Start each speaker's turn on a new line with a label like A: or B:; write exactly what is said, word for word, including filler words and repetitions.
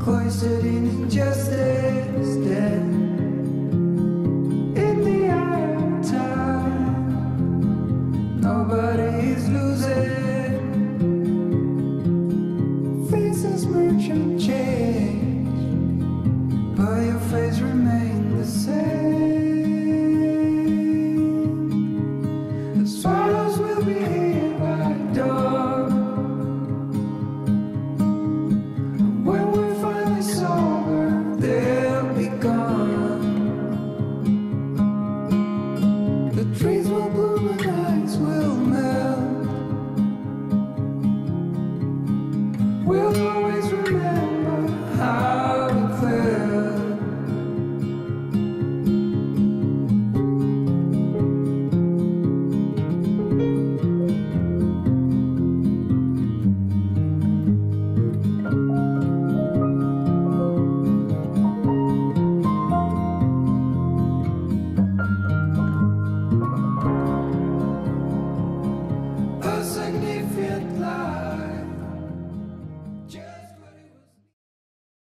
A: cloistered in injustice, dead in the eye of time. Nobody is losing. Faces merchant change, but your face remains the same. The swallows will be here by dawn. When we're finally sober, they'll be gone. The trees will bloom and ice will melt. We'll